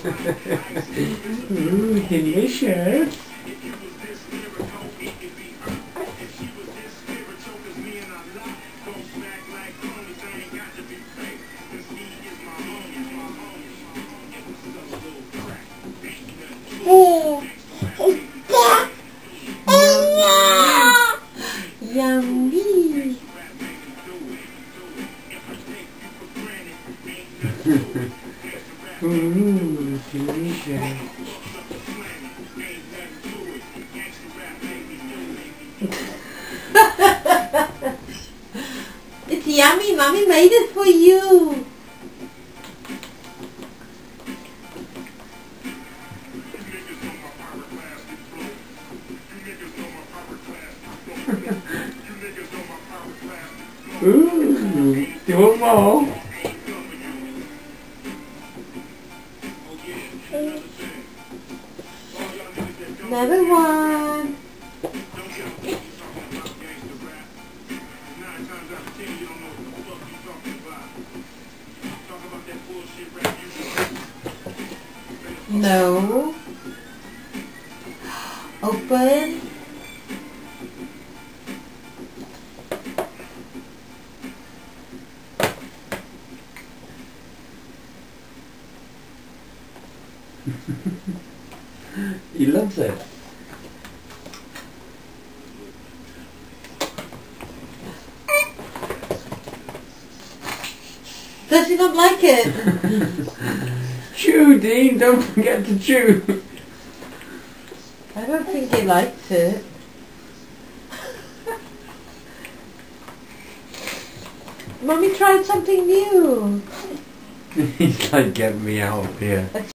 Ooh, delicious. Yummy. Ooh, delicious. It's yummy. Mommy made it for you. Ooh, do you want more? Another one. No. Open. He loves it. Does he not like it? Chew, Dean, don't forget to chew. I don't think he likes it. Mommy tried something new. He's like, get me out of here.